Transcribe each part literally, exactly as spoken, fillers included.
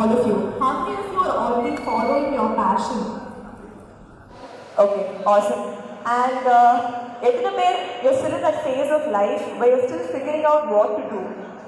all of you. How many of you are already following your passion? Okay, awesome. And uh, you're still in that phase of life where you're still figuring out what to do.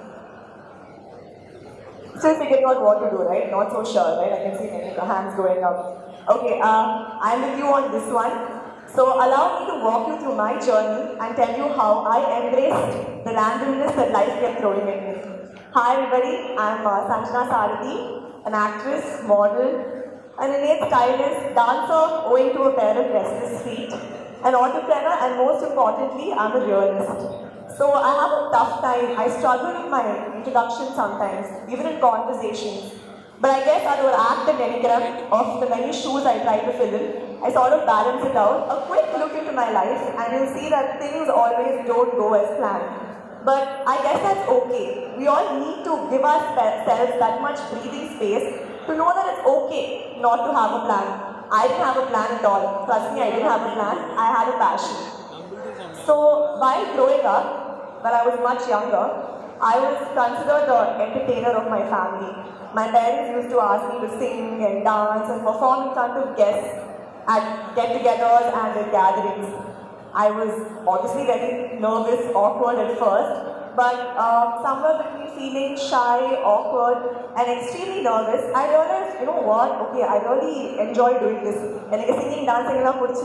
Still figuring out what to do, right? Not so sure, right? I can see many hands going up. Okay, uh, I'm with you on this one. So allow me to walk you through my journey and tell you how I embraced the randomness that life kept throwing at me. Hi everybody, I'm uh, SANJANA SARATHY, an actress, model, an innate stylist, dancer owing to a pair of restless feet, an entrepreneur, and most importantly, I'm a realist. So I have a tough time. I struggle with my introduction sometimes, even in conversations. But I guess I will act the diagram of the many shoes I try to fill in. I sort of balance it out. A quick look into my life and you'll see that things always don't go as planned. But I guess that's okay. We all need to give ourselves that much breathing space to know that it's okay not to have a plan. I didn't have a plan at all. Trust me, I didn't have a plan. I had a passion. So while growing up, when I was much younger, I was considered the entertainer of my family. My parents used to ask me to sing and dance and perform in front of guests at get-togethers and at gatherings. I was obviously very nervous, awkward at first, but uh, somewhere between feeling shy, awkward, and extremely nervous, I realized, you know what, okay, I really enjoy doing this. And like singing, dancing,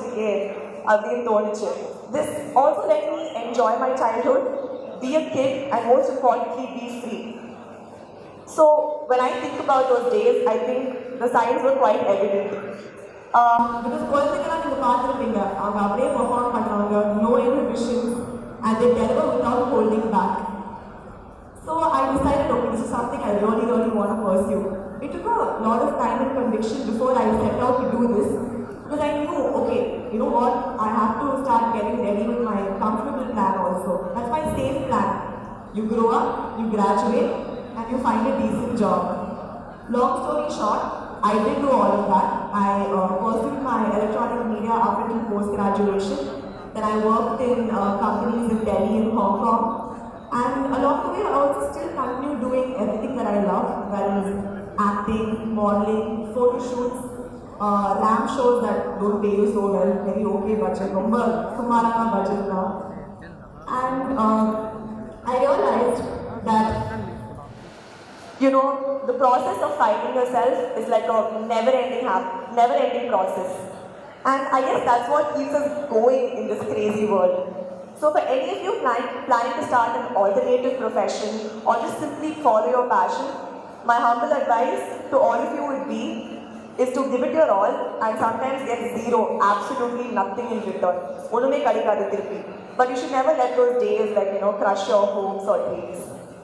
this also let me enjoy my childhood, be a kid, and most importantly, be free. So when I think about those days, I think the signs were quite evident. Uh, because குழந்தைகளாம் நீங்க பார்த்துருப்பீங்க, அவங்க அப்படியே perform பண்ணாங்க, no inhibitions, and they deliver without holding back. So I decided, okay, this is something I really, really want to pursue. It took a lot of time and conviction before I set out to do this, because I knew, okay, you know what, I have to start getting ready with my comfortable plan also. That's my safe plan. You grow up, you graduate, and you find a decent job. Long story short, I did do all of that. I uh, pursued my electronic media up until post-graduation. Then I worked in uh, companies in Delhi and Hong Kong. And along the way, I also still continue doing everything that I love. That is acting, modeling, photo shoots, uh, lamp shows that don't pay you so well, very okay budget, number, sumarana budget now. And uh, I realized that you know, the process of finding yourself is like a never-ending, never-ending process. And I guess that's what keeps us going in this crazy world. So for any of you plan, planning to start an alternative profession or just simply follow your passion, my humble advice to all of you would be is to give it your all and sometimes get zero, absolutely nothing in return. But you should never let those days like, you know, crush your hopes or dreams.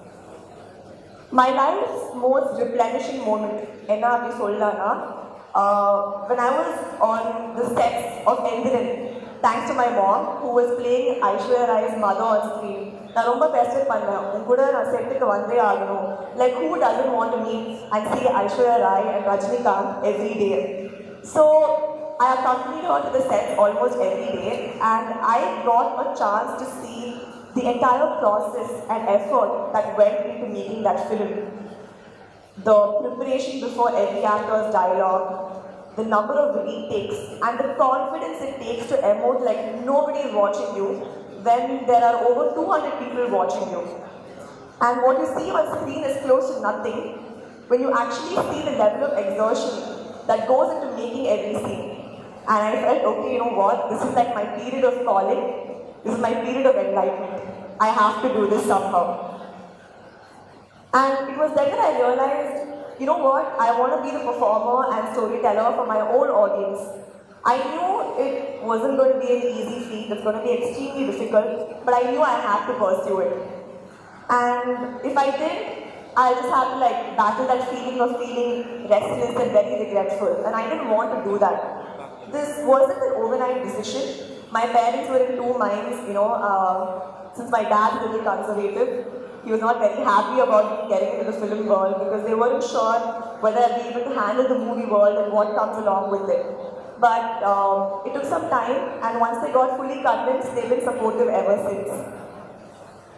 My life's most replenishing moment, uh, when I was on the sets of Endiran, thanks to my mom, who was playing Aishwarya Rai's mother on screen. I was very like, who doesn't want to meet and see Aishwarya Rai and Rajinikanth every day? So I accompanied her to the sets almost every day, and I got a chance to see the entire process and effort that went into making that film. The preparation before every actor's dialogue, the number of retakes, and the confidence it takes to emote like nobody is watching you when there are over two hundred people watching you. And what you see on screen is close to nothing when you actually see the level of exertion that goes into making every scene. And I felt, okay, you know what, this is like my period of calling. This is my period of enlightenment. I have to do this somehow. And it was then that I realized, you know what, I want to be the performer and storyteller for my own audience. I knew it wasn't going to be an easy feat, it's going to be extremely difficult, but I knew I had to pursue it. And if I did, I just had to like battle that feeling of feeling restless and very regretful. And I didn't want to do that. This wasn't an overnight decision. My parents were in two minds, you know, uh, since my dad is really conservative, he was not very happy about me getting into the film world because they weren't sure whether I'd be able to handle the movie world and what comes along with it. But um, it took some time, and once they got fully convinced, they've been supportive ever since.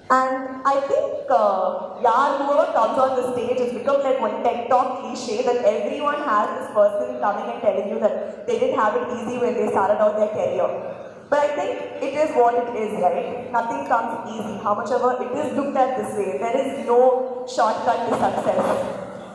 And I think, uh, yeah, whoever comes on the stage, it's become like one TED Talk cliche that everyone has this person coming and telling you that they didn't have it easy when they started out their career. But I think it is what it is, right? Nothing comes easy. How much ever it is looked at this way, there is no shortcut to success.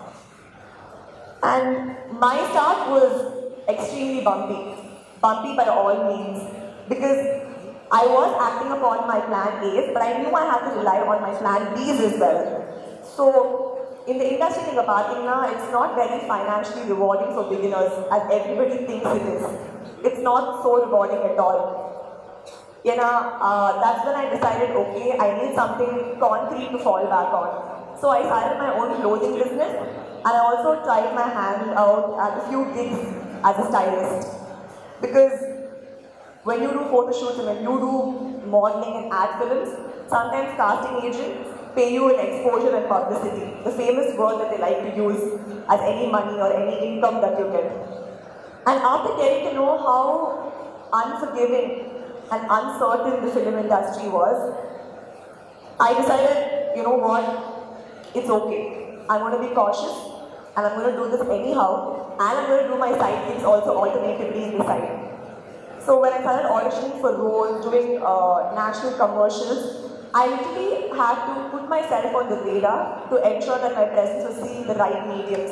And my start was extremely bumpy. Bumpy by all means. Because I was acting upon my plan A's, but I knew I had to rely on my plan B's as well. So, in the industry, it's not very financially rewarding for beginners, as everybody thinks it is. It's not so rewarding at all. You know, uh, that's when I decided, okay, I need something concrete to fall back on. So I started my own clothing business, and I also tried my hand out at a few gigs as a stylist. Because when you do photo shoots and when you do modeling and ad films, sometimes casting agents pay you in exposure and publicity, the famous word that they like to use as any money or any income that you get. And after getting to know how unforgiving and uncertain the film industry was, I decided, you know what, it's okay. I'm going to be cautious and I'm going to do this anyhow, and I'm going to do my side gigs also alternatively in the side. So when I started auditioning for roles, doing uh, national commercials, I literally had to put myself on the radar to ensure that my presence was seen in the right mediums.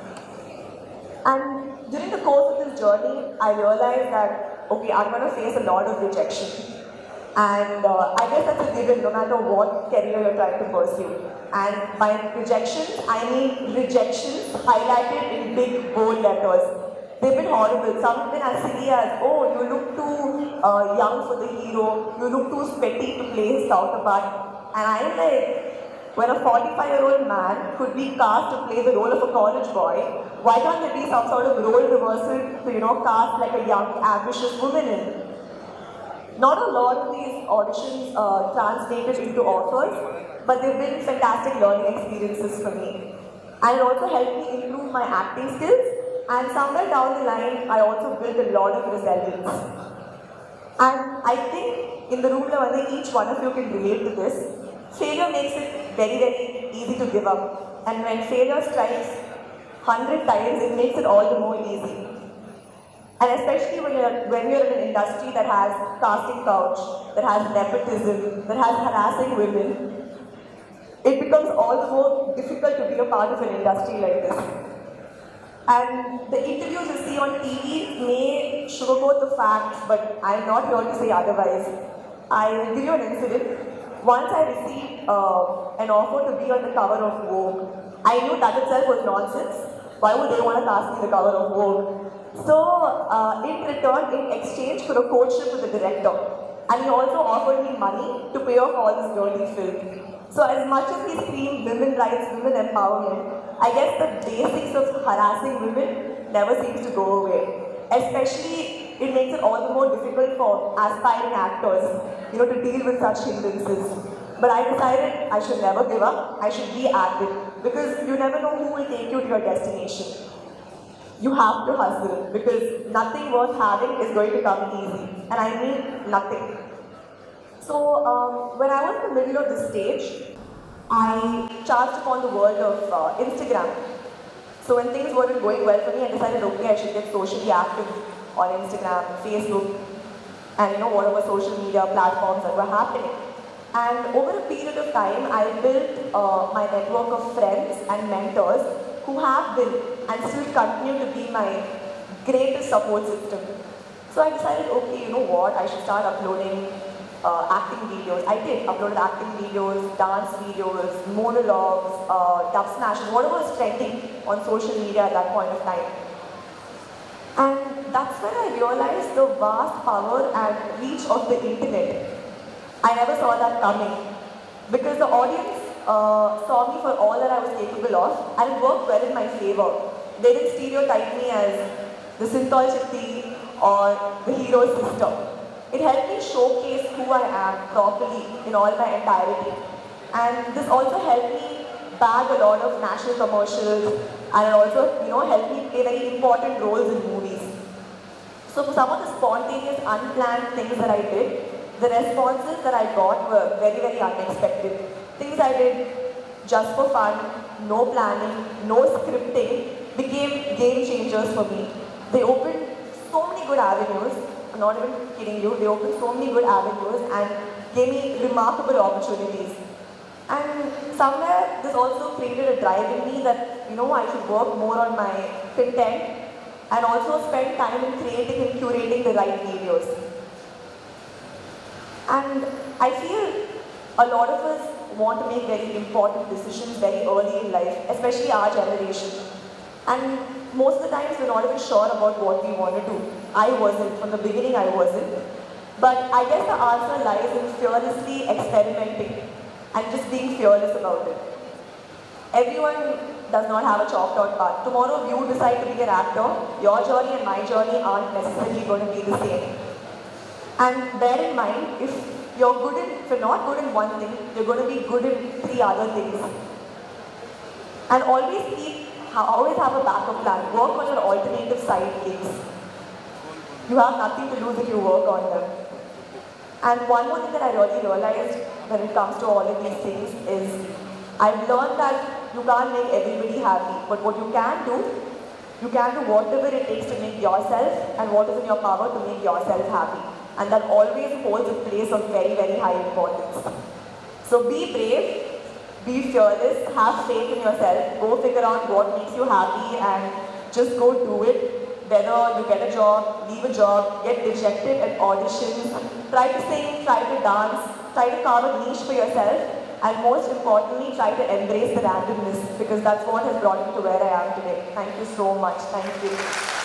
And during the course of this journey, I realized that, okay, I'm going to face a lot of rejection. And uh, I guess that's a given no matter what career you're trying to pursue. And by rejections, I mean rejections highlighted in big, bold letters. They've been horrible. Some have been as silly as, oh, you look too uh, young for the hero, you look too sweaty to play his counterpart. And I'm like, when a forty-five-year-old man could be cast to play the role of a college boy, why can't there be some sort of role reversal to, you know, cast like a young, ambitious woman in? Not a lot of these auditions uh, translated into offers, but they've been fantastic learning experiences for me. And it also helped me improve my acting skills. And somewhere down the line, I also built a lot of resilience. And I think in the room, each one of you can relate to this. Failure makes it very, very easy to give up. And when failure strikes hundred times, it makes it all the more easy. And especially when you're, when you're in an industry that has casting couch, that has nepotism, that has harassing women, it becomes all the more difficult to be a part of an industry like this. And the interviews you see on T V may sugarcoat the facts, but I'm not here to say otherwise. I'll give you an incident. Once I received uh, an offer to be on the cover of Vogue. I knew that itself was nonsense. Why would they want to cast me the cover of Vogue? So, uh, in return, in exchange for a courtship with the director, and he also offered me money to pay off all this dirty film. So as much as we scream women rights, women empowerment, I guess the basics of harassing women never seems to go away. Especially, it makes it all the more difficult for aspiring actors, you know, to deal with such hindrances. But I decided I should never give up, I should be at it, because you never know who will take you to your destination. You have to hustle, because nothing worth having is going to come easy. And I mean nothing. So, um, when I was in the middle of the stage, I charged upon the world of uh, Instagram. So when things weren't going well for me, I decided, okay, I should get socially active on Instagram, Facebook, and you know, whatever social media platforms that were happening. And over a period of time, I built uh, my network of friends and mentors who have been and still continue to be my greatest support system. So I decided, okay, you know what, I should start uploading uh, acting videos. I did, uploaded acting videos, dance videos, monologues, uh, dub smashes, whatever was trending on social media at that point of time. And that's when I realized the vast power and reach of the internet. I never saw that coming, because the audience uh, saw me for all that I was capable of, and it worked well in my favor. They didn't stereotype me as the Sintol Chitti or the hero sister. It helped me showcase who I am properly in all my entirety. And this also helped me bag a lot of national commercials, and it also, you know, helped me play very important roles in movies. So for some of the spontaneous, unplanned things that I did, the responses that I got were very, very unexpected. Things I did just for fun, no planning, no scripting, became game changers for me. They opened so many good avenues. I'm not even kidding you. They opened so many good avenues and gave me remarkable opportunities. And somewhere this also created a drive in me that, you know, I should work more on my content and also spend time in creating and curating the right videos. And I feel a lot of us want to make very important decisions very early in life, especially our generation. And most of the times we're not even sure about what we want to do. I wasn't, from the beginning I wasn't. But I guess the answer lies in fearlessly experimenting and just being fearless about it. Everyone does not have a chalked out path. Tomorrow if you decide to be an actor, your journey and my journey aren't necessarily going to be the same. And bear in mind, if you're good in, if you're not good in one thing, you're going to be good in three other things. And always keep, always have a backup plan. Work on your alternative side gigs. You have nothing to lose if you work on them. And one more thing that I really realized when it comes to all of these things is, I've learned that you can't make everybody happy, but what you can do, you can do whatever it takes to make yourself and what is in your power to make yourself happy. And that always holds a place of very, very high importance. So be brave, be fearless, have faith in yourself, go figure out what makes you happy and just go do it. Whether you get a job, leave a job, get rejected at auditions, try to sing, try to dance, try to carve a niche for yourself, and most importantly, try to embrace the randomness, because that's what has brought me to where I am today. Thank you so much. Thank you.